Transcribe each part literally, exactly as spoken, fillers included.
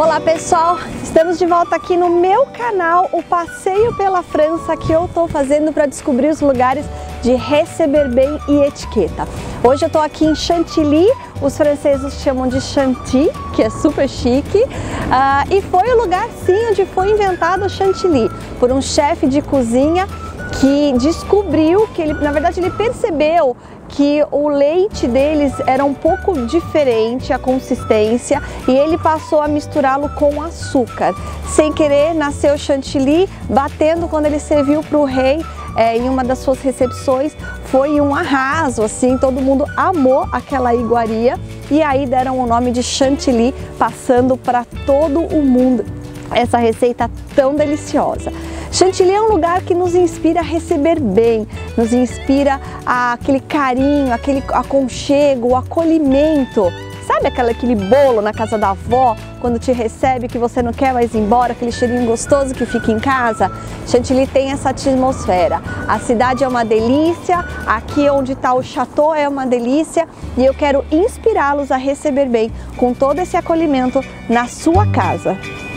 Olá pessoal, estamos de volta aqui no meu canal, o passeio pela França que eu estou fazendo para descobrir os lugares de receber bem e etiqueta. Hoje eu estou aqui em Chantilly, os franceses chamam de Chanty, que é super chique, uh, e foi o lugar sim onde foi inventado o Chantilly, por um chefe de cozinha que descobriu que ele, na verdade ele percebeu que o leite deles era um pouco diferente, a consistência, e ele passou a misturá-lo com açúcar. Sem querer, nasceu Chantilly, batendo quando ele serviu para o rei é, em uma das suas recepções. Foi um arraso, assim, todo mundo amou aquela iguaria e aí deram o nome de Chantilly, passando para todo o mundo essa receita tão deliciosa. Chantilly é um lugar que nos inspira a receber bem, nos inspira a aquele carinho, aquele aconchego, o acolhimento. Sabe aquele, aquele bolo na casa da avó, quando te recebe que você não quer mais ir embora, aquele cheirinho gostoso que fica em casa? Chantilly tem essa atmosfera. A cidade é uma delícia, aqui onde está o chateau é uma delícia e eu quero inspirá-los a receber bem com todo esse acolhimento na sua casa.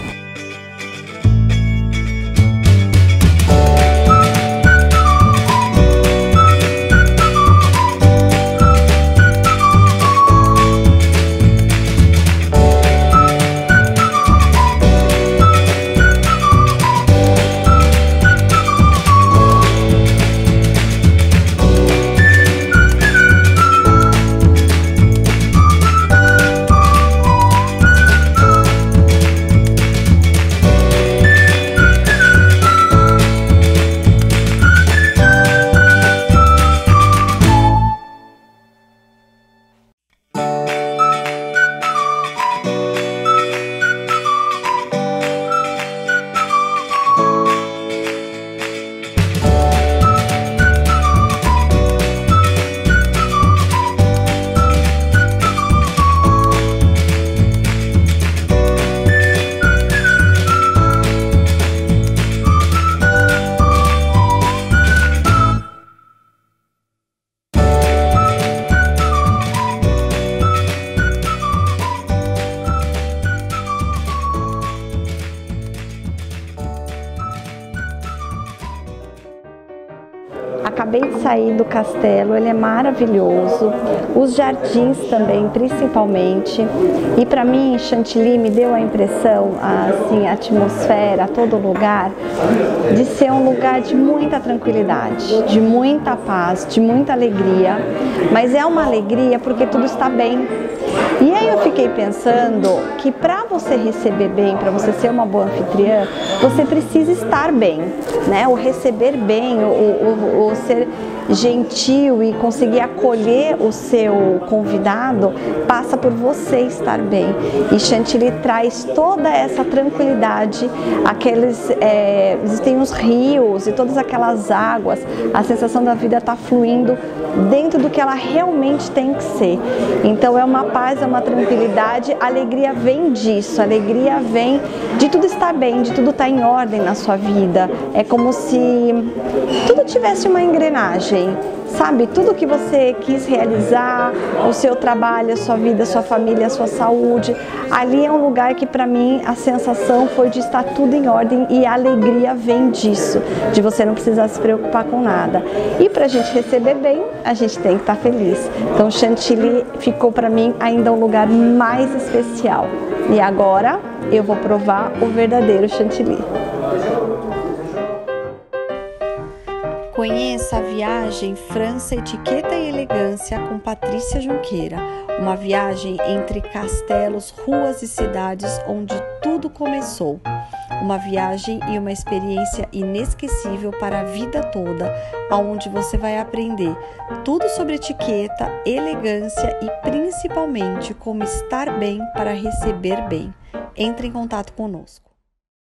Acabei de sair do castelo, ele é maravilhoso, os jardins também, principalmente, e para mim Chantilly me deu a impressão, assim, a atmosfera, todo lugar, de ser um lugar de muita tranquilidade, de muita paz, de muita alegria, mas é uma alegria porque tudo está bem. E aí eu fiquei pensando que para você receber bem, para você ser uma boa anfitriã, você precisa estar bem, né? O receber bem, o, o, o ser gentil e conseguir acolher o seu convidado passa por você estar bem. E Chantilly traz toda essa tranquilidade, aqueles, é, existem os rios e todas aquelas águas, a sensação da vida está fluindo dentro do que ela realmente tem que ser. Então é uma paz, é uma tranquilidade, a alegria vem disso, a alegria vem de tudo estar bem, de tudo estar em ordem na sua vida. É como se tudo tivesse uma engrenagem, sabe? Tudo que você quis realizar, o seu trabalho, a sua vida, a sua família, a sua saúde, ali é um lugar que para mim a sensação foi de estar tudo em ordem e a alegria vem disso, de você não precisar se preocupar com nada. E para a gente receber bem, a gente tem que estar feliz. Então Chantilly ficou para mim ainda um lugar mais especial. E agora eu vou provar o verdadeiro Chantilly. Conheça a viagem França, Etiqueta e Elegância com Patrícia Junqueira, uma viagem entre castelos, ruas e cidades onde tudo começou. Uma viagem e uma experiência inesquecível para a vida toda, onde você vai aprender tudo sobre etiqueta, elegância e principalmente como estar bem para receber bem. Entre em contato conosco.